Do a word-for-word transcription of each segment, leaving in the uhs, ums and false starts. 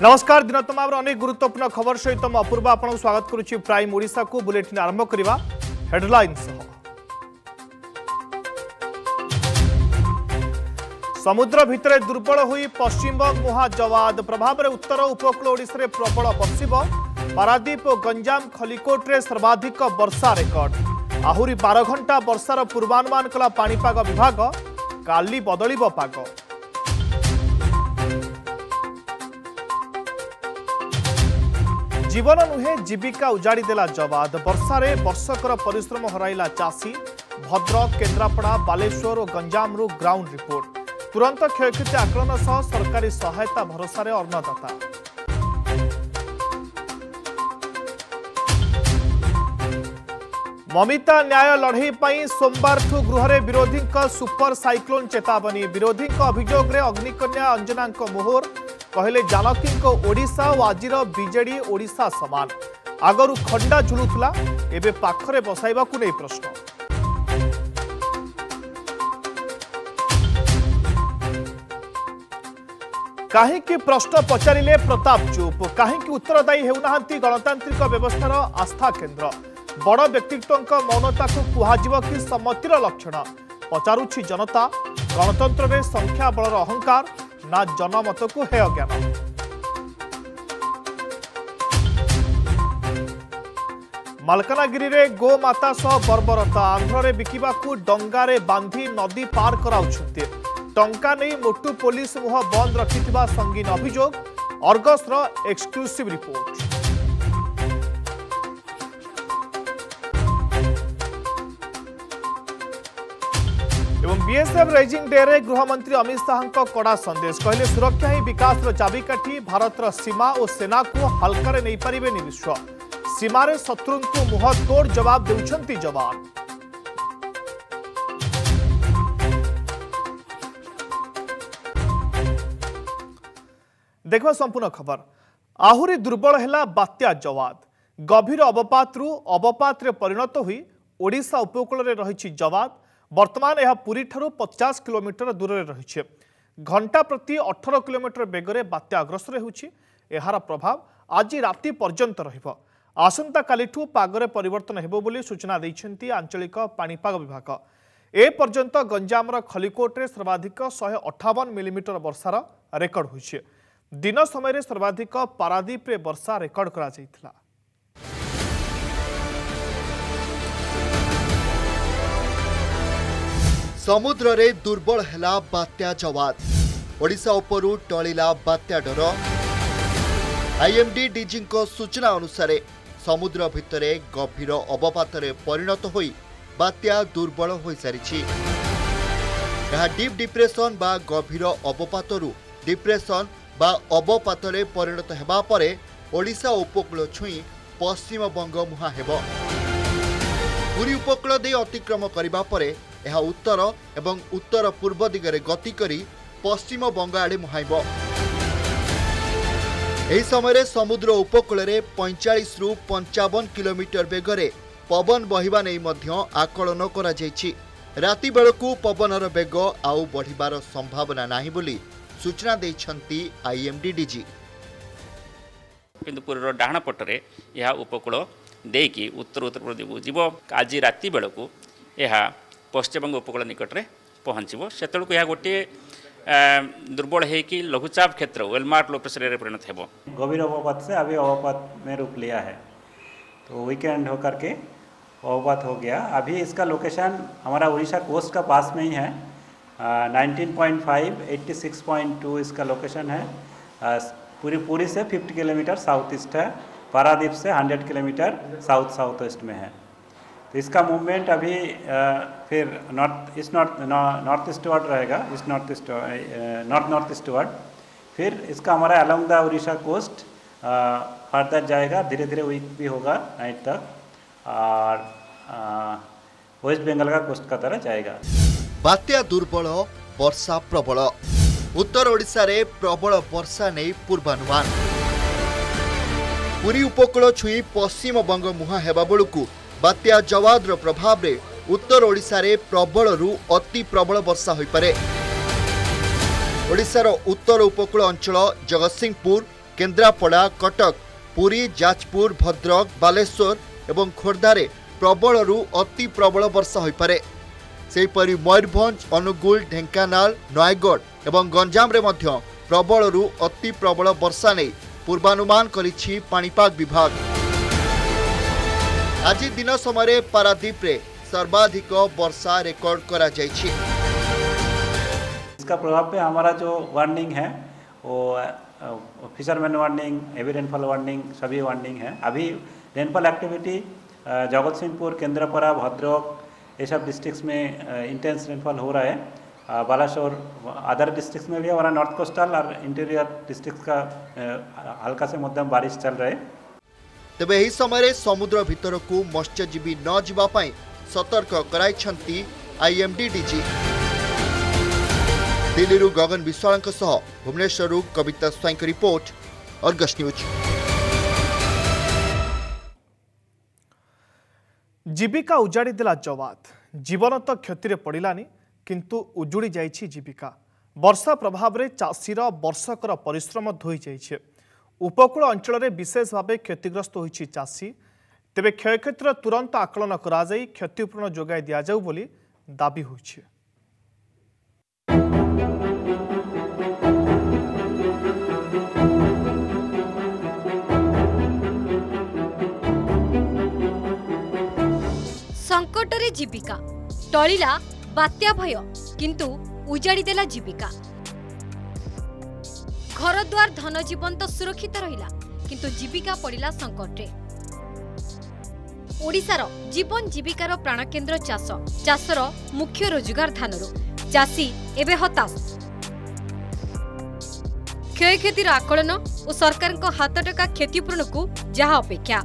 नमस्कार दिन तमाम अनेक गुरुत्वपूर्ण खबर सहित मैं अपूर्व आपको स्वागत करुच्ची प्राइम ओडिशा को बुलेटिन आरंभ करवा हेडलाइंस। समुद्र भितर दुर्बल हुई पश्चिमबंग मुहा जवाद प्रभाव में उत्तर उपकूल ओडिशा रे प्रबल बर्षिब। पारादीप और गंजाम खलिकोट रे सर्वाधिक वर्षा रेकर्ड। आहुरी बारह घंटा वर्षार पूर्वानुमान कला पाणीपाग विभाग। काली बदलिब पाग। जीवन नुहे जीविका उजाड़ी देला जवाद। वर्षारे वर्षकर परिश्रम हराइला चाषी। भद्रक केन्द्रापड़ा बालेश्वर और गंजाम रु ग्राउंड रिपोर्ट। तुरंत क्षयक्षति आकलन सह सरकारी सहायता भरोसा अन्नदाता। ममिता न्याय लड़ई पर सोमवार गृह में विरोधी सुपर साइक्लोन चेतावनी। विरोधी अभियोग में अग्निकन्या अंजना मोहर कहले जानकी ओडिशा और आज बीजेडी ओडिशा समान। आगरू खंडा झुलुला एबे पाखरे बसाइबाकू नहीं प्रश्न। कहीं प्रश्न पचारिले प्रताप चुप। कहीं उत्तरदायी हेउनाहांती गणतांत्रिक व्यवस्थार आस्था केन्द्र। बड़ व्यक्तित्व मौनता को कुहाजिब कि सम्मतिर लक्षण। पचारुछि जनता गणतंत्र में संख्या बलर अहंकार ना जनमत को हेय ज्ञान। मालकानगिरी रे गोमाता सह बर्बरता। आंध्र रे बिकिबा को डंगारे बांधी नदी पार कराउछन्ते। टंका नहीं मोटू पुलिस मुह बंद रखिथिबा संगीन अभियोग। अर्गस रो exclusive report. BSF raising day रे गृहमंत्री अमित शाह कड़ा संदेश। कहले सुरक्षा ही विकास चाबिकाठी। भारत सीमा और सेना को हल्का नहीं पारे विश्व। सीमार शत्रु को मुह तोड़ जवाब देउछंती जवान। देखो संपूर्ण खबर। आहुरी दुर्बल है बात्या जवाद। गभीर अवपात रु अवपात रे परिणत हुई ओडिशा उपकूल में रही जवाद। वर्तमान यह पुरी ठारू पचास किलोमीटर दूर में रही। घंटा प्रति अठारह किलोमीटर बेगर बात्या अग्रसर होउछि। एहार प्रभाव आज राति पर्यंत रहिबो। आसंता कालिठू पागरे परिवर्तन हेबो बोली सूचना दैछन्ती आंचलिक पाणीपाग विभाग। ए पर्यंत गंजामर खलिकोट रे सर्वाधिक एक सौ अट्ठावन मिलीमीटर वर्षार रेकर्ड होइछि। दिन समय सर्वाधिक पारादीप रे वर्षा रेकर्ड करा जायतिला। समुद्र रे दुर्बल हैला बात्या जवाद। ओडिशा उपरू टळिला बात्या डर। आईएमडी डीजी सूचना अनुसार समुद्र भितरे गभीर अवपात परिणत होई बात्या दुर्बल हो सारी। डीप डिप्रेशन बा गभीर अवपातरू डिप्रेशन बा अवपात परिणत हेबा परे ओडिशा उपकूल छुई पश्चिम बंग मुहा हेबो। पुरी उपकूल दे अतिक्रम करबा परे यह उत्तर एवं उत्तर पूर्व दिगरे गति करी पश्चिम बंग आड़े मुहाइब। एही समय समुद्र उपकूल रे पैंतालीस रु पंचावन किलोमीटर बेगरे पवन बहिबा नहीं मध्य आकलन करा जायछि। राति बेलकू पवनर बेग आउ बढ़िबार संभावना नाही बोली सूचना दैछन्ती आईएमडी डीजी। किंतु पूर्व डाहाण पटरे यह उपकूल देकी उत्तर उत्तर पूर्व जीव। आज राति बेलकू यह पश्चिमबंग उपकूल निकट में पहुँचब। से यह गोटे दुर्बल है कि लघुचाप क्षेत्र वेलमार्क लो प्रेशर परिणत हो। गभीर अवपात से अभी अवपात में रूप लिया है तो वीकेंड होकर के अवपात हो गया। अभी इसका लोकेशन हमारा उड़ीसा कोस्ट का पास में ही है। Nineteen point five, eighty six point two इसका लोकेशन है। आ, पूरी पूरी से फिफ्टी किलोमीटर साउथ ईस्ट है। पारादीप से hundred kilometre south south west में है। तो इसका मूवमेंट अभी आ, फिर north east north north eastward रहेगा। East north east north north eastward. फिर इसका हमारा along the Orissa coast further जाएगा। धीरे धीरे वीक भी होगा नाइट तक और वेस्ट बंगाल का कोस्ट का तरह जाएगा। बात्या दुर्बल वर्षा प्रबल। उत्तर ओडिशा रे प्रबल वर्षा नहीं पूर्वानुमान। पुरी उपकूल छुई पश्चिम बंग मुहा हेबा बेलकू बात्या जवाद प्रभाव रे उत्तर ओडिशा रे प्रबल रु अति प्रबल वर्षा होई पारे। ओडिशार उत्तर उपकूल अंचल जगतसिंहपुर केन्द्रापड़ा कटक पुरी जाजपुर भद्रक बालेश्वर एवं खोर्धारे प्रबलरू अति प्रबल वर्षा हो पारे। सेहीपरि मयूरभंज अनुगुल ढेंकानाल नयगढ़ एवं गंजाम रे मध्य प्रबलरू अति प्रबल वर्षा नहीं पूर्वानुमान करिछि पाणीपाग विभाग। आज दिन समय पारादीप रे सर्वाधिक वर्षा रेकर्ड करा जायछि। इसका प्रभाव पे हमारा जो वार्निंग है वो fisherman warning, heavy rainfall warning, सभी वार्निंग है। अभी रेनफॉल एक्टिविटी जगत सिंहपुर, केंद्रापड़ा, भद्रक ये सब डिस्ट्रिक्ट्स में इंटेंस रेनफॉल हो रहा है। बालासोर अदर डिस्ट्रिक्ट्स में भी हमारा नॉर्थ कोस्टल और इंटीरियर डिस्ट्रिक्ट्स का हल्का से मध्यम बारिश चल रहा है। तेबे एही समय समुद्र भितर को मत्स्यजीवी न जीवा पाई सतर्क कराइछंती आईएमडी डीजी। दिल्ली रु गगन विश्वाल भुवनेश्वर कविता स्वाई की रिपोर्ट, अर्गस न्यूज। जीविका उजाड़ी देला जवाद, जीवन तो क्षति रे पड़िलानी किंतु उजुड़ी जाइछि जीविका। वर्षा प्रभाव रे चाषीर वर्षकर परिश्रम धोई जाइछे। उपकूल अंचल रे विशेष भाव क्षतिग्रस्त होइछि चाषी। तेबे क्षयक्षतिर तुरंत आकलन करा जाई क्षतिपूरण जोगाई दिया जाऊ बोली दाबी होइछि। संकटरे जीविका टळिला बात्या भय किंतु उजाड़ी देला जीविका। घर द्वार धन जीवन तो सुरक्षित रहिला किंतु जीविका पड़िला संकटे। ओडिशार जीवन जीविकार प्राणकेन्द्र चाष, चाषर मुख्य रोजगार धानरू चाषी एबे हताश। क्षयक्षतिर आकलन और सरकार को हाथ टका क्षतिपूरण को जहा अपेक्षा।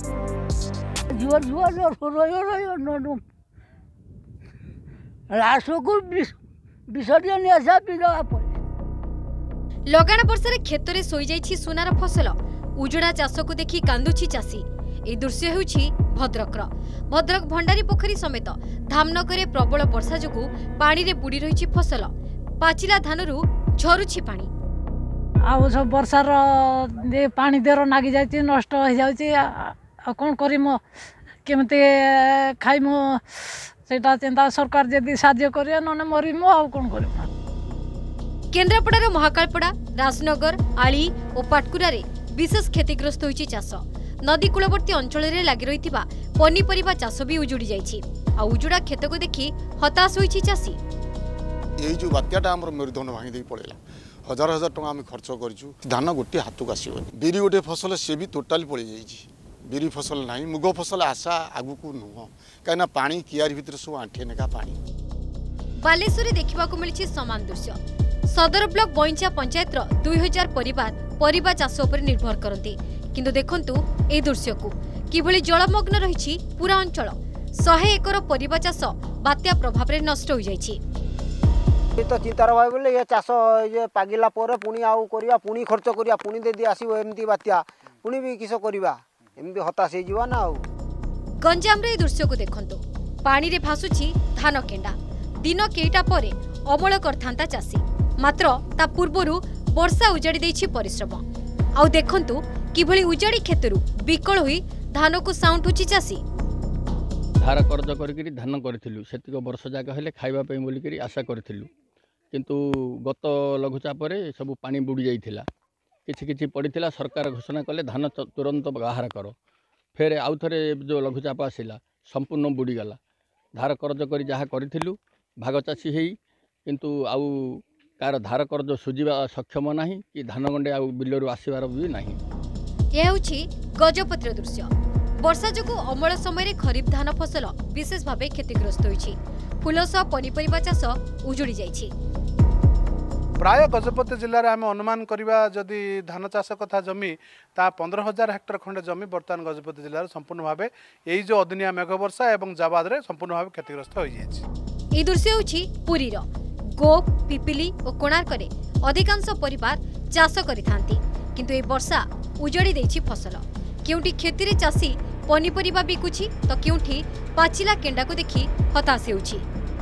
लगाण वर्षा क्षेत्र सोई जाइछि सोनार फसल। उजड़ा चाष को देखि कांदुछि चाषी। ए दृश्य हेउछि भद्रकर। भद्रक भंडारी पोखरी समेत धामनगरे प्रबल वर्षा जोगु पानी रे बुड़ी रहिछि फसल। पाचिला धानरू झरुछि पानी। आ सब वर्षार दे पानी देर नागी जाइछि, नष्ट हो जाउछि। आ कोन करिमो केमते खाइमो सेटा चिंता सरकार जदि साहाय्य करिया नने मरिमो आ कोन करिमो। केन्द्रापड़ार महाकालपड़ा, राजनगर, आली और पाटकुरा रे विशेष क्षतिग्रस्त होइछि चाष। नदी कूलवर्ती अंचल रे लागि रहिथिबा पनीपरिबा चाष भी उजुड़ी जाइछि। आ उजुड़ा खेत को देखि हताश होइछि चाषी। एई जो बात्याटा हमर मेरुदंड भांगी देई पड़ेला, हजार हजार टका आम खर्च करूँ। धान गोटे हाथ को आसो बिरी गोटे फसल सी भी टोटाली पड़ जाइए। बिरी फसल ना, मुग फसल आशा आगु को नुह कहीं पानी कियारी भितर सब आंठे नेका पानी। बालेश्वर देखा मिली समान दृश्य। सदर ब्लॉक बइंचा पंचायत दुई हजार परिवार परिबा चाष उपर निर्भर करती किंतु देखंतु ए दृश्य को किभली जलमग्न रही पूरा अंचल। शहे एकर परिबा चाष बात्या प्रभाव रे नष्ट हो जाइछि। तो चिंतार भाई बोले ये चाष ये पागिला पर पुणी आउ करिया पुणी खर्च करिया पुणी देदी आसीबो एमती बात्या पुणी भी किस करिबा एमती हताश हे जीवा ना। आउ गंजाम रे दृश्य को देखंतु पानी रे भासुछि धान केंडा। दिन केइटा परे अमल करथांता चाषी, मात्र ता पूर्वरु वर्षा उजाड़ी देछि परिश्रम। आउ देखंतु किभली उजाड़ी खेतरु विकल होई धान को साउंटुछि चाषी। धार कर्ज करिकरी धान करथिलु सेतिक वर्ष जागा हेले खाइबा पई बोली करी आशा करथिलु किंतु गत लघुचाप रे सब पानी बुड़ी जाइथिला। किछि किछि पड़िथिला सरकार घोषणा कले धान तुरंत बाहर कर। फेर आउ थरे जो लघुचाप आसिला संपूर्ण बुड़ी गला। धार कर्ज करी जहा करथिलु भाग चाषी हेई किंतु आउ कार धार कर्ज सुझिबा सक्षम नाही कि धान गंडे आउ बिलरु आसीबार भी नाही। यह होछि गजपतिर दृश्य। वर्षा जोगु अमल समय खरीफ धान फसल विशेष भाव क्षतिग्रस्त होइछि। फुलस पनीपरिबा चाष उजुड़ी जाइछि। प्राय गजपति जिले में आम अनुमान करवा जदि धान चाष कथा जमी ता पंद्रह हजार हेक्टर खंडे जमी बर्तमान गजपति जिले संपूर्ण भाव यही जो अदिनिया मेघ वर्षा और जाबाद रे संपूर्ण भाव क्षतिग्रस्त हो जाइछि। ए दृश्य होछि पुरीर गोप, पिपिली और कोणार्क रे अधिकांश परिवार चाष करिथांती किंतु ए वर्षा उजड़ी देछि फसल। केउटी खेती रे चाषी पनीपरिबा बिकुछि तो केउठी पाचिला केंडा को देखि हताश हेउछि।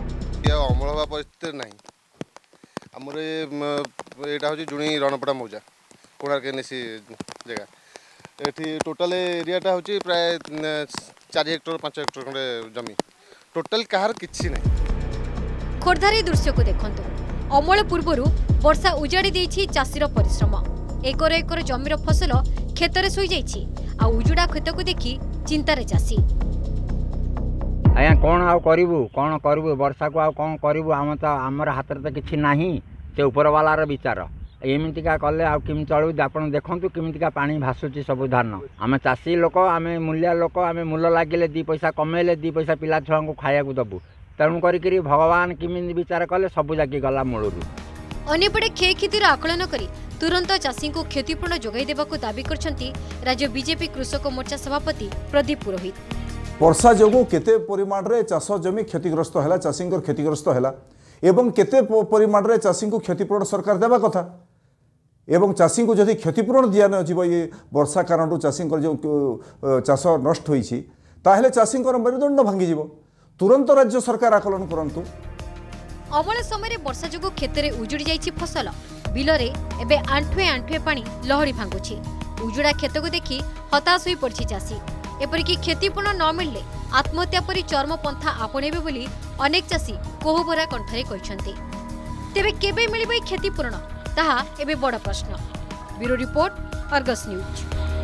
अमल हवा परिस्थिति नाही आमर यहाँ हूँ जुणी रणपड़ा मौजा कोणार्क नेसी जगह एठी टोटल एरियाटा हूँ प्राय चार हेक्टर पांच हेक्टर खंडे जमी टोटल कहार किछि नहीं। खोर्धार दृश्य को देखंतु अमल पूर्व वर्षा उजाड़ी देछि चाषीर परिश्रम एकर एकर जमीर फसल खेतरे सोई जाइछि आ उजुड़ा खेत को देखि चिंतारे चाषी आया कौन आउ करू कौन करू वर्षा को आउ कौन करू आम तो आमर हाथ तो किसी ना से ऊपर वालार विचार एमतीका कले आउ किमी चलू आप देखूँ केमिका पा भासुची सब धान आम चाषी लोक आम मूलिया लोक आम मूल लगे दी पैसा कमेले दी पैसा पिला छुआ को खाया दबू तेणु करी भगवान किमी विचार कले सब जाकि गला मूलू अन्यपटे क्षयक्षतिर आकलन करी तुरंत चाषी को क्षतिपूर्ण जोगाई देबाकू दाबी करछंती राज्य बीजेपी कृषक मोर्चा सभापति प्रदीप पुरोहित। वर्षा जोगु केते परिमाण रे चाष जमी क्षतिग्रस्त हैला चाषी क्षतिग्रस्त हैला एवं केते परिमाण रे चाषी को क्षतिपूर्ण सरकार देबा कथा एवं चाषी को जदि क्षतिपूर्ण दिया न जीव ये वर्षा कारण चाषी जो चाष नष्ट होईछि ताहेले चाषी मेरुदंड भांगी जीव तुरंत राज्य सरकार आकलन करंतु। अमल समय वर्षा जोगु खेतरे उजुड़ी जाइछि फसल बिलरे एबे आंठुए आंठुए पानी लहड़ी भांगुछि उजुड़ा खेत को देखि हताश होई पड़छि चाषी एपरिकी क्षतिपूर्ण न मिलले आत्महत्या परी चर्म पंथा आपणेबे बोली अनेक चाषी कोहबरा कंठरे कहिसंती। तेबे केबे मिलिबे क्षतिपूर्ण ताहा एबे बड़ प्रश्न। Bureau report Argus news.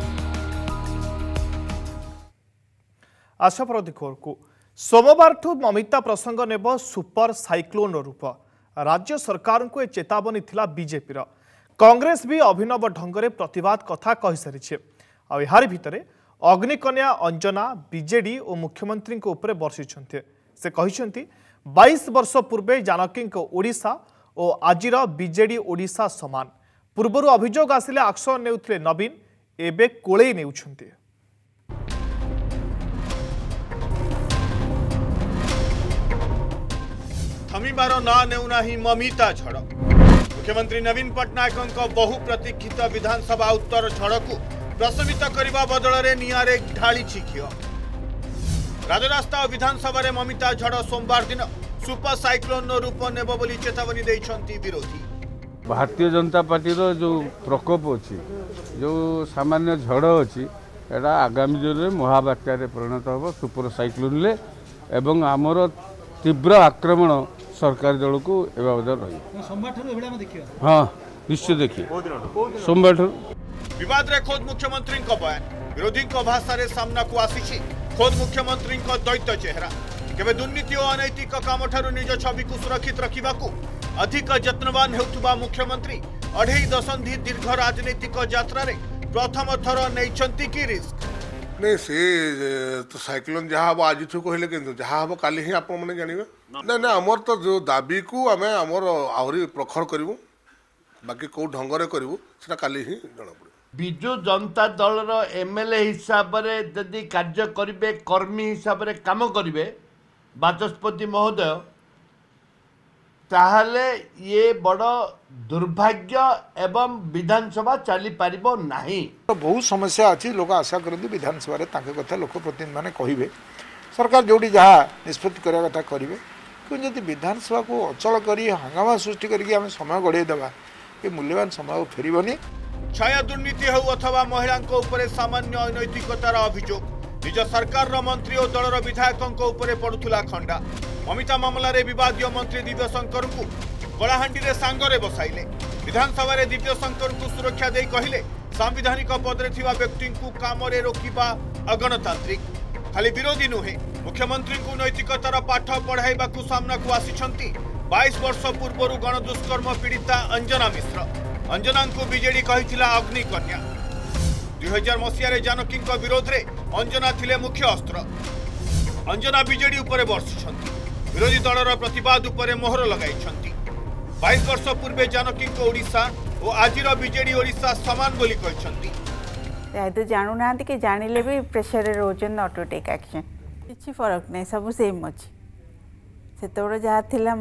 आशा प्रदी खबर को सोमवार ममिता प्रसंग नेब सुपर साइक्लोन रूप राज्य सरकार को चेतावनी थिला बीजेपी कांग्रेस भी अभिनव ढंग प्रतिवाद कथा कहि सारी आ यार भितरे अग्निकन्या अंजना बीजेडी और मुख्यमंत्री उपरे बर्षिछन्ते से कहिसंती बाईस वर्ष पूर्वे जानकी ओडिशा और आजिर बीजेडी ओडिशा समान पूर्वर अभियोग आसिले एक्शन नेउथिले नवीन एबे कोळेई नेउछन्ते। थमिबार ना नेउना ही ममिता झड़ मुख्यमंत्री नवीन पट्टनायक बहु प्रतीक्षित विधानसभा उत्तर झड़ को प्रशमित करने बदल में निआरे ढाली घिଅ राजरास्ता और विधानसभा रे ममिता झड़ सोमवार दिन सुपर साइक्लोन रूप नेब बोली चेतावनी देइछंती विरोधी। भारतीय जनता पार्टी रो जो प्रकोप अच्छी जो सामान्य झड़ अच्छी एटा आगामी दिन में महाबात्यारे परिणत हम सुपर साइक्लोन ले एवं आमर तीव्र आक्रमण सरकारी दल को ए बाबद रही। हाँ निश्चय देखिए सोमवार विवाद रे खोद मुख्यमंत्री बयान विरोधी भाषा रे सामना को आसी खोद मुख्यमंत्री दैत्य चेहरा केवे दुर्नीति और अनैतिक काम ठारू निज छवि को सुरक्षित रखा अधिक यत्नवान होउथुबा मुख्यमंत्री अढ़ई दशंधि दीर्घ राजनीतिक यात्रा रे प्रथम थर नैछंती की रिस्क नहीं से तो साइक्लोन जहाँ हम आज कहले कि जहाँ हम काली ही आप मैंने जानवे ना ना आमर तो जो दाबी को आम आमर आहरी प्रखर करूँ बाकी कौ ढंग करूँ से काली ही जना पड़े। विजु जनता दल एमएलए हिसाब से जदि कार्य करेंगे कर्मी हिसाब से काम करेंगे बाचस्पति महोदय ताहले ये बड़ दुर्भाग्य एवं विधानसभा चली पारिबो नहीं। तो बहुत समस्या अच्छी लोग आशा करते विधानसभा रे ताके कथा लोक प्रतिनिधि माने कहिबे सरकार जोड़ी जहाँ निष्पत्ति करवा कथा करेंगे कि जब विधानसभा को अचल करी हंगामा सृष्टि करके आम समय गड़े देवा ये मूल्यवान समय फेरबनी। छाया दुर्नीति हो अथवा महिला सामान्य अनैतिकतार अभियोग निज सरकार मंत्री और दलर विधायकों पड़ुला खंडा ममिता मामलें विवादीय मंत्री दिव्यशंकर को कलाहांडी रे सांगरे बसाइले विधानसभा रे दिव्यशंकर को सुरक्षा दे कहले सांविधानिक पदरे थिबा व्यक्ति को काम रे रोकिबा अगणतांत्रिक खाली विरोधी नुहे मुख्यमंत्री को नैतिकतार पाठ पढ़ाइबा को सामना को आसिछंती बाईस वर्ष पूर्व गणदुष्कर्म पीड़िता अंजना मिश्र अंजना को बीजेडी कहिथिला अग्निकन्या दुई हजार मसीह जानकी विरोध रे अंजना थिले मुख्य अस्त्र अंजना बीजेडी उपरे बर्षिछंती विरोधी दलर प्रतिवाद उपरे मोहर लगाइछंती बाईस वर्ष पूर्वे जानकी ओडिशा और आजिर बीजेडी ओडिशा समान बोली कहिछंती तो जानू ना कि जानिले भी प्रेशर रोचन नॉट टू टेक एक्शन किसी फरक नहीं सब सेम अच्छी से जहाँ थिला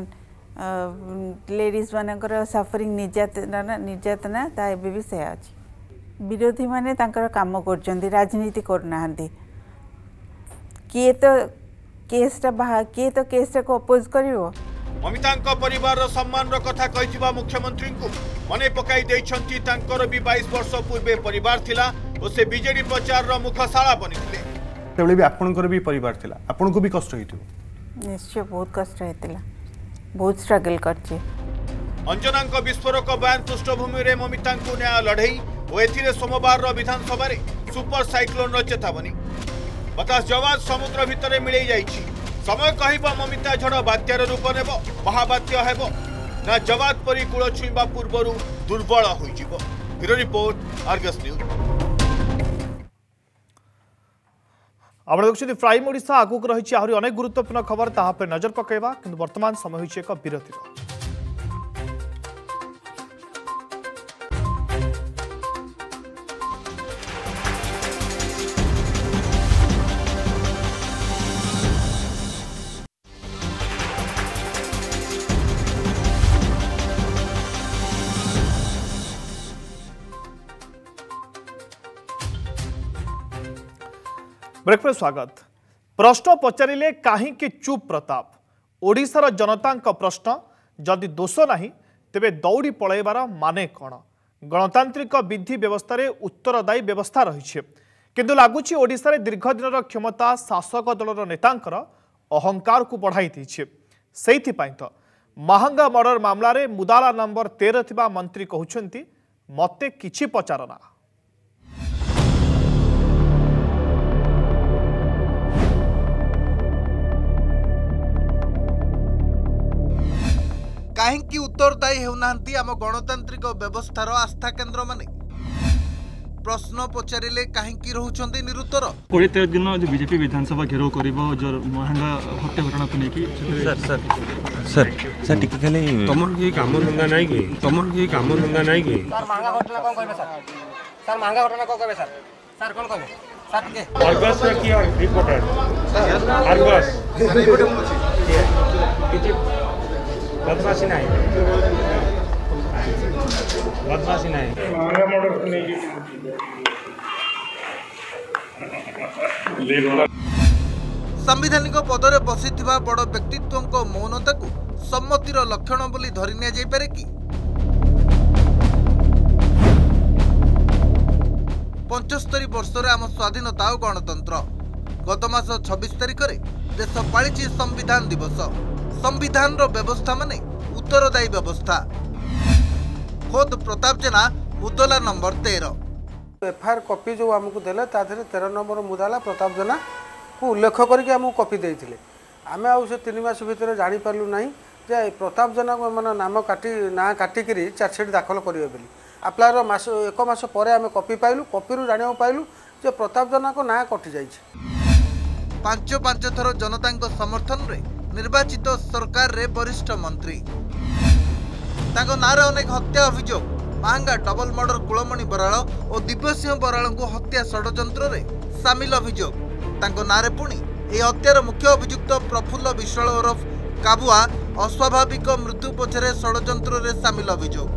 लेडीज मानकर सफरिंग निर्यातना निर्यातना ता एबे भी से अच्छी विरोधी माने तांकर काम कर राजनीति करना किए तो केसटा बाहा किए तो केसटा को अपोज करिवो ममिता परिवार सम्मान कथा कही मुख्यमंत्री को मने पकाई देइछंती तांकर भी बाईस वर्ष पूर्वे परिवार थिला और से बीजेडी प्रचार रो मुखशाला बनिथिले तेबले भी आपनकर भी परिवार थिला आपनको भी कष्ट होइथिबो निश्चय बहुत कष्ट होइतिला बहुत स्ट्रगल करछे अंजनांक विस्फोरक बयान पृष्ठभूमि में ममिता न्याय लड़ई और एथिरे सोमवार विधानसभा सुपर साइक्लोन चेतावनी बतास जवाब समुद्र भितर मिले जाइछि समय कहब ममिता झड़ बात्यार रूप नेब महाबात्य हेब ना जवाब परी कूल छुईबा पूर्व दुर्बल होइजिबो ब्यूरो रिपोर्ट आर्गस न्यूज आपण देखुछथि प्राइम ओडिशा आगुक रहिछि आहुरी अनेक गुरुत्वपूर्ण खबर ताहा पे नजर पकेबा किंतु वर्तमान समय होइछि एक विरतिर ब्रेक स्वागत प्रश्न पचारे कहीं चुप प्रताप ओडिशार जनता प्रश्न जदि दोष नहीं तेबे दौड़ी पलैबार माने कौन गणतांत्रिक विधि व्यवस्था रे उत्तरदायी व्यवस्था रही किंतु लगुच ओडिशार दीर्घ दिन क्षमता शासक दलर नेतांकर अहंकार को बढ़ाई से तो महांगा मर्डर मामलें मुदाला नंबर तेरह थिबा मंत्री कहउछंती मते किछि पचारना कहीं उत्तरदायी होना आम गणतांत्रिक व्यवस्थार आस्था केन्द्र माने प्रश्न पचारे कहीं रोचंती निरुत्तर कोड़े तेरह दिन जो बीजेपी विधानसभा घेराव कर जो महंगा हत्या घटना को लेकिन सर सर सर सर टिके खाली तुमर की काम धंदा नहीं कि तुमर की काम धंदा नहीं कि सर महंगा घटना कौन कहबे सर सर महंगा घटना कौन कहबे सर सर कौन कहबे सर टिके आर्गस रे किया रिपोर्टर आर्गस किछि बदमाशी नहीं बदमाशी नहीं महंगा मॉडल को नहीं संवैधानिक पदरे बसिथिबा बड़ व्यक्तित्व को मौनता को सम्मतिर लक्षण बोली धरि निया जाय पारे कि पचहत्तर वर्ष आम स्वाधीनता और गणतंत्र गत मास छब्बीस तारिख में देश पालिछि संविधान दिवस संविधान रो व्यवस्था माने उत्तरदायी व्यवस्था खुद प्रताप जेना मुदला नंबर तेरह एफआईआर कॉपी जो आमको देले ताधरे तेरह नंबर मुदाला प्रताप जेना को उल्लेख करके आमको कॉपी देइथिले आमे आउ से तीन मास भितर जानि पारलु नाही जे प्रताप जेना को मन नाम काटी ना काटी करी चार्जशीट दाखल करिवे बेली अप्लायर मास एक मास परे आमे कॉपी पाइलु कॉपी रु जानियो पाइलु जे प्रताप जेना को ना कटि जाइछि पांच पांच थर जनता समर्थन रे निर्वाचित सरकार रे वरिष्ठ मंत्री ताको नारे अनेक हत्या अभियोग महंगा डबल मर्डर कुलमणि बराल और दिव्यसिंह बराल को हत्या षड्यंत्र रे सामिल अभियोग ताको नारे पुणी ए हत्यार मुख्य अभियुक्त प्रफुल्ल विश्वाल ओरफ काबुआ अस्वाभाविक मृत्यु पछरे षड्यंत्र रे सामिल अभियोग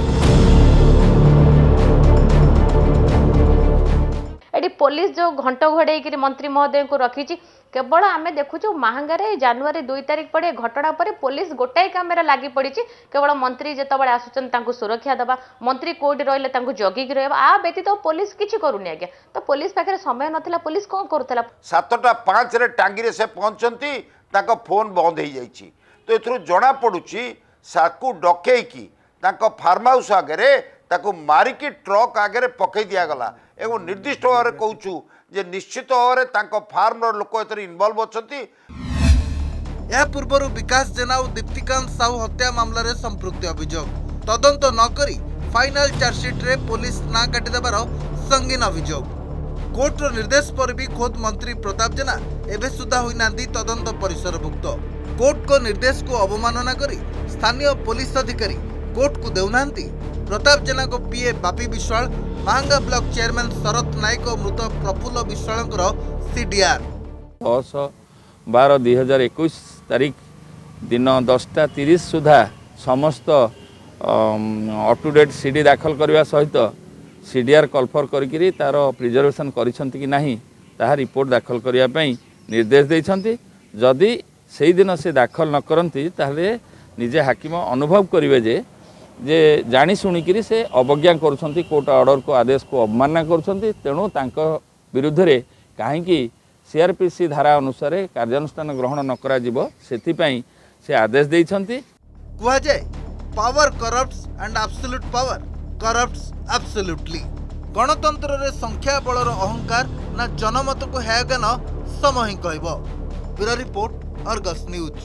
एटी पुलिस जो घंट घोड़े मंत्री महोदय को रखी केवल आम देखु महांगारे जनवरी दुई तारिख पड़े घटना पर पुलिस गोटाए कैमेरा लगी पड़ी केवल मंत्री जितेबाला आसुच्च सुरक्षा देवा मंत्री कोर्ट रही जगिक रहा आ व्यतीत पुलिस किसी करूनी आज्ञा तो पुलिस पाखे समय नाला पुलिस कौन करूला सातटा पाँच रे टांगी से पहुंचती फोन बंद हो जाइए तो ये जना पड़ुची साकू डकईकी फार्म हाउस आगे ताकू मारिकी ट्रक आगे पकई दिगला एवं निर्दिष्ट भाव में कहूँ जे निश्चित भाव में फार्म लोक इनवल्व अच्छी यह पूर्व विकास जेना और दीप्तिकांत साहू हत्या मामलें संपृक्ति अभियोग तदंत नक फाइनाल चार्जशीट रे पुलिस ना काटिदेबार संगीन अभियोग कोर्टर निर्देश पर भी खोद मंत्री प्रताप जेना एवं सुधा होना तदंत परिसरभुक्त कोर्ट को निर्देश को अवमानना करी स्थानीय पुलिस अधिकारी कोर्ट को देउना प्रताप जेना को PA Bapi Biswal Mahanga block chairman Sarat Nayak और मृत प्रफुल्ल विश्वाल सीडीआर दस बार दुई हजार एक तारीख दिन दसटा तीस सुधा समस्त अप टू डेट सीडी दाखल करने सहित सीडीआर कलफर करी तार प्रिजर्वेशन करिसेंति कि नहीं ताहा रिपोर्ट दाखल करने निर्देश देइछंती जदि सेई दिन से दाखल न करती ताहले निजे हाकिम अनुभव करेंगे जे जे जानी शुणिकी से अवज्ञा करुँच कोर्ट ऑर्डर को आदेश को अवमानना करुँच तेणु तांको विरुद्ध रे कहीं सीआरपीसी धारा अनुसार कार्यानुष्ठान ग्रहण न करा जिवो सेथिपई से आदेश देइछंती। कुआ जाए power corrupts and absolute power corrupts absolutely. गणतंत्र रे संख्या बलर अहंकार ना जनमत को हैगा न समय ही कहबो। Bureau report Argus news.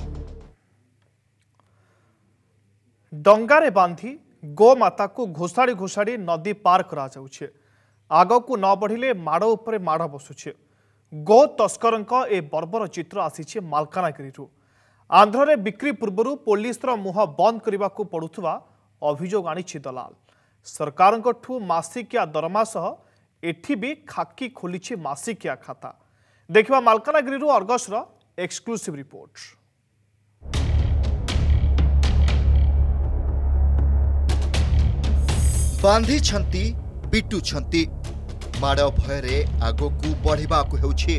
डंगारे बांधी गोमाता को घोषाड़ी घोषाड़ी नदी पार करा जाउछे। आग को न बढ़िले माड़ उपरे माड़ बसुछे। गो तस्करंक ए बर्बर चित्र आसीछे मालकानगिरी। आंध्र रे बिक्री पूर्व पुलिस मुह बंद करने को पड़ुवा अभियोग आनी दलाल। सरकारठू मासिकिया दरमा सह एठी भी खाकी खोली मासिकिया खाता। देखिबा मालकानगिरी अर्गसर एक्सक्लूसिव रिपोर्ट। बांधी छंती पिटु छंती माड़ भयरे आगकू बढ़िबाकू हेउछि।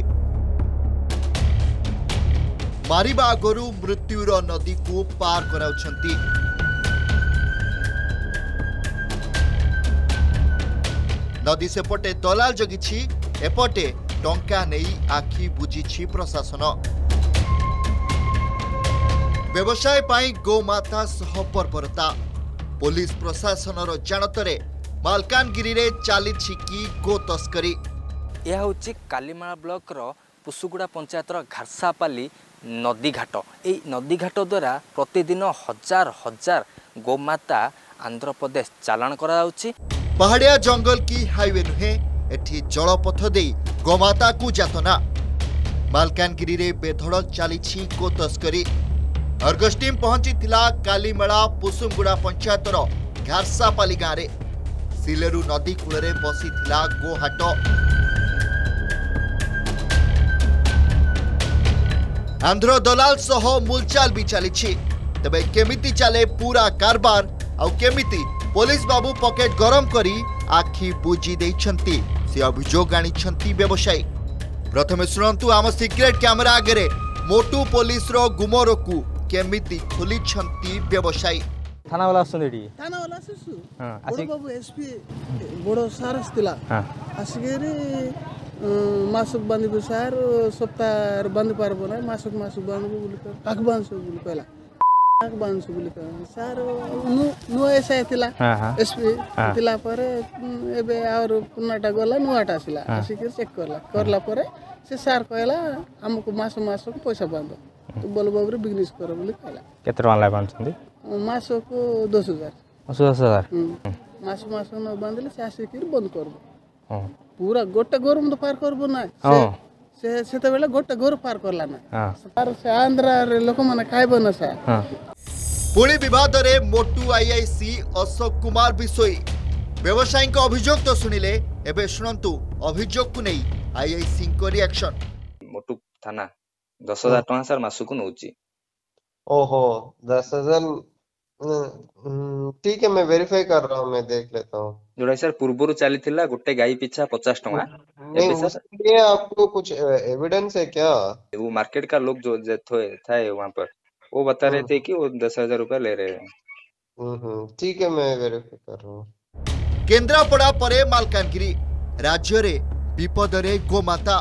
मारिबा आगरू मृत्युर नदी को पार कराउछंती। नदी सेपटे दलाल जगिछि एपटे टंका नेई आखि बुझिछि प्रशासन। व्यवसाय पाई गोमाता सह बर्बरता पुलिस प्रशासन जानतरे मालकानगिरी रे चली कि गो तस्करी। यह हूँ कालीमाला ब्लॉक रो पुसुगुड़ा पंचायतर घारसापाली नदी घाट। ये नदी घाट द्वारा प्रतिदिन हजार हजार गोमाता आंध्र प्रदेश चालान करा जाउछि। पहाड़िया जंगल की हाईवे नुहे एठी जलपथ दे गोमाता को जातना। मालकानगिरी रे बेधड़क चली गो तस्करी। अर्गस टीम पहुंची थिला कालीमेला पुसुमगुड़ा पंचायतर घारसापाली गाँव रे। सिलेरु नदी कूल बसी थिला गो हाट। आंध्र दलाल सह मूलचाल भी चली। तबे केमिति चले पूरा कारबार आउ केमिति पुलिस बाबू पॉकेट गरम करी आखि बुझी देइछंती से अभियोग आनिछंती व्यवसायी। प्रथमे सुनंतु आम सिक्रेट कैमरा आगे मोटू पुलिस रो गुमरो को केमिति खोली छंती व्यवसायी। थाना वाला आसुन एडी थाना वाला आसु हां आसी बाबू एसपी बड़ो सार आस्तिला हां आसीगेरे मासुक बांधिबो सार सप्ताह बांधि पारबो ना मासुक मासुक बांधबो बोली काक बांधसो बोली कहला काक बांधसो बोली कहला सार नु नु ऐसा थिला एसपी थिला परे एबे और पुनाटा गला नुआटा आसिला आसीके चेक करला करला परे से सार कहला हमको मास मास को पैसा बांधो तो बोल बाबू बिजनेस करो बोली कहला केते टका बांधछंदी मास को दस हजार दस हजार मास मास न बांधले से आसीके बंद करबो। पूरा गोटे गोर में तो पार करबो ना से से बेले गोटे गोर पार करला ना सार से आंध्र रे लोक माने खाइबो ना सा। पुणी विवाद रे मोटू आईआईसी अशोक कुमार बिसोई व्यवसायी को अभियोग तो सुनिले एबे सुनंतु अभियोग को नहीं आईआईसी को रिएक्शन। मोटू थाना दस हजार टका सर मासु को नउची। ओहो दस हजार ठीक है मैं वेरीफाई कर रहा हूँ मैं देख लेता हूँ। जोड़ा सर पूर्व चली थिला गोटे गाई पीछा पचास टका। नहीं ये आपको कुछ एविडेंस है क्या? वो मार्केट का लोग जो था वहाँ पर वो बता रहे थे कि वो दस हजार रुपया ले रहे हैं। ठीक है मैं वेरीफाई कर रहा हूँ। केंद्रापड़ा परे मालकानगिरी राज्य रे विपद रे गोमाता।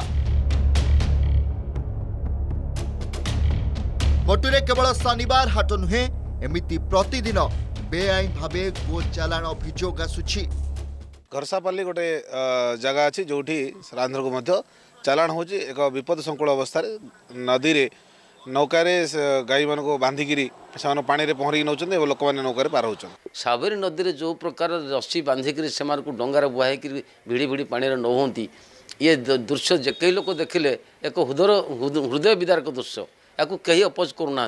मोटुरे केवल शनिवार हाट नुहे एमिति प्रतिदिन बेआईन भावे गो चालान अभियोग आसुछि। घरसापाली गोटे जगह अच्छी जो आंध्र को मध्य चालान हो एक विपद संकुल अवस्था नदी रे नौकारे गाई मान को बांधिकी पानी रे पहरिक नौ लोक मैंने नौकार पार हो। साबरी नदी रे जो प्रकार रस्सी बांधिकी से डंगार बुहाई भिड़ी भिड़ी पानी नौंती ये दृश्य जे कई लोग देखिले एक हृदय हृदय विदारक दृश्य या कहीं अपोज करूना।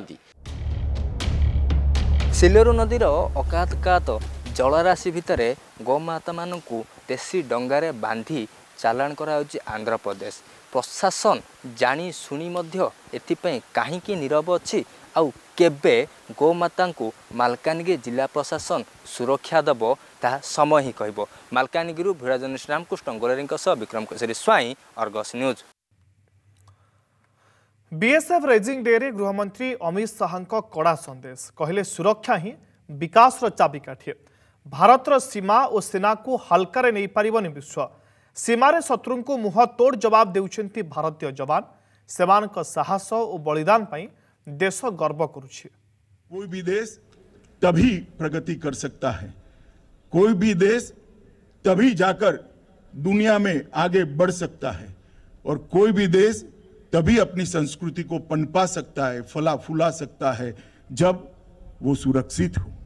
सिलेरु नदीर अकातकात जलराशि भितर गोमाता मानू देशी डंगारे बांधी चालान कराउछि आंध्र प्रदेश प्रशासन जानी शुणी मध्य एथिपई काहींकि नीरव अछि आउ केबे गोमाता को मालकानगिरी जिला प्रशासन सुरक्षा देव ता समय ही कहब। मालकानगिरी भिड़ा journalist Ramakrishna Goleri Bikram Keshari Swain Argus news. BSF raising day रे गृहमंत्री अमित शाह कड़ा संदेश कहले सुरक्षा ही विकास चाबिकाठी भारतर सीमा और सेना को हल्कार नहीं पारिबनी विश्व सीमार शत्रु को मुह तोड़ जवाब देउछंती भारतीय जवान सेमान साहस और बलिदान पाई देश गर्व करुछि। कोई भी देश तभी प्रगति कर सकता है, कोई भी देश तभी जाकर दुनिया में आगे बढ़ सकता है और कोई भी देश तभी अपनी संस्कृति को पनपा सकता है, फला फूला सकता है जब वो सुरक्षित हो।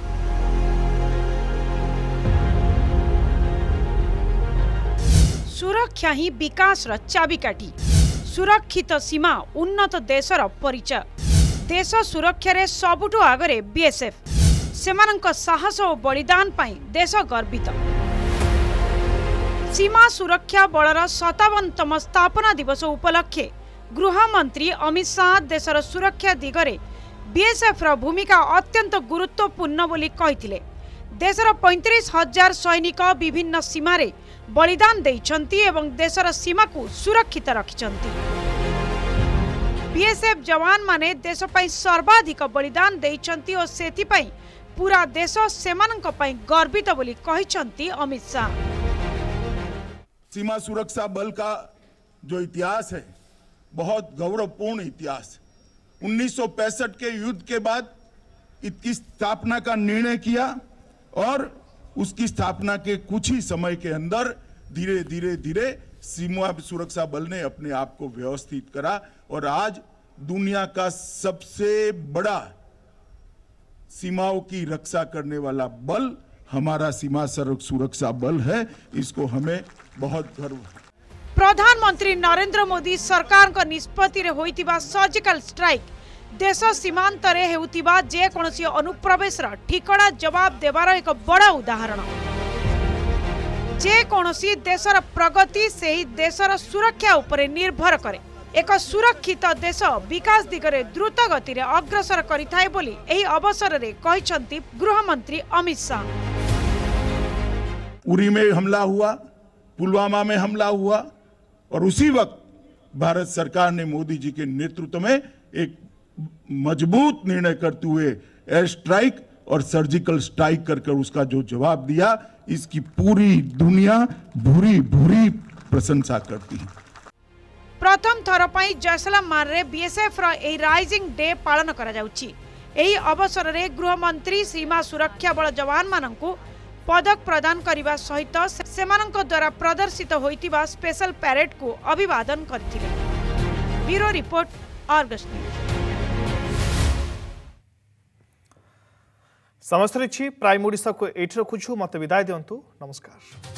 सुरक्षा ही विकास चाबिकाठी सुरक्षित सीमा उन्नत देशर परिचय देश सुरक्षा रे सबुठु आगरे बीएसएफ सेमानंक साहस और बलिदान पाई देश गर्वित। सीमा सुरक्षा बलर सतावनतम स्थापना दिवस उपलक्षे गृहमंत्री अमित शाह देशर सुरक्षा दिगरे बीएसएफ र भूमिका अत्यंत गुरुत्वपूर्ण बोली कहिथिले। देशर पैंतीस हजार सैनिक विभिन्न सीमारे बलिदान देइछंती एवं देशर सीमा को सुरक्षित रखिछंती। बीएसएफ जवान माने देश पई सर्वाधिक बलिदान देइछंती और सेथि पई पूरा देश सेमानंक पई गर्वित बोली कहिछंती अमित शाह। सीमा सुरक्षा बल का जो इतिहास है बहुत गौरवपूर्ण इतिहास। उन्नीस सौ पैंसठ के युद्ध के बाद इसकी स्थापना का निर्णय किया और उसकी स्थापना के कुछ ही समय के अंदर धीरे धीरे धीरे सीमा सुरक्षा बल ने अपने आप को व्यवस्थित करा और आज दुनिया का सबसे बड़ा सीमाओं की रक्षा करने वाला बल हमारा सीमा सुरक्षा बल है। इसको हमें बहुत गर्व है। प्रधानमंत्री नरेंद्र मोदी सरकार का निष्पत्ति रे होइतिबा सर्जिकल स्ट्राइक देश सीमांत रे हेउतिबा जे कोनोसी अनुप्रवेश रा ठिकड़ा जवाब देवार एक बड़ा उदाहरण। जे कोनोसी देशर प्रगति से ही देशर सुरक्षा उपरे निर्भर करे। एक सुरक्षित देश विकास दिगरे द्रुत गति रे अग्रसर करिथाय बोली एही अवसर रे कहिसंती गृहमंत्री अमित शाह। उरी में हमला हुआ, पुलवामा में हमला हुआ और उसी वक्त भारत सरकार ने मोदी जी के नेतृत्व में एक मजबूत निर्णय करते हुए एयर स्ट्राइक और सर्जिकल स्ट्राइक करके उसका जो जवाब दिया इसकी पूरी दुनिया भूरी भूरी प्रशंसा करती है। प्रथम थर पई जैसलमेर रे बीएसएफ रो ए राइजिंग डे पालन करा जाउची। एही अवसर रे गृहमंत्री सीमा सुरक्षा बल जवान माननकु पदक प्रदान करने सहित सेमानंक द्वारा प्रदर्शित होइतिबा स्पेशल पैरेड को अभिवादन करथिले। Bureau report Argus news. समस्त प्राइम ओडिशा को एठी रखुछु। मत विदाय दियंतु। नमस्कार।